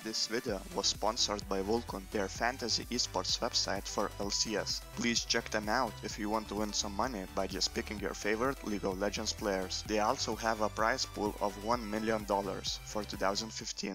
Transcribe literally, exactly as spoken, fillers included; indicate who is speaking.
Speaker 1: This video was sponsored by Vulcan, their fantasy esports website for L C S. Please check them out if you want to win some money by just picking your favorite League of Legends players. They also have a prize pool of one million dollars for two thousand fifteen.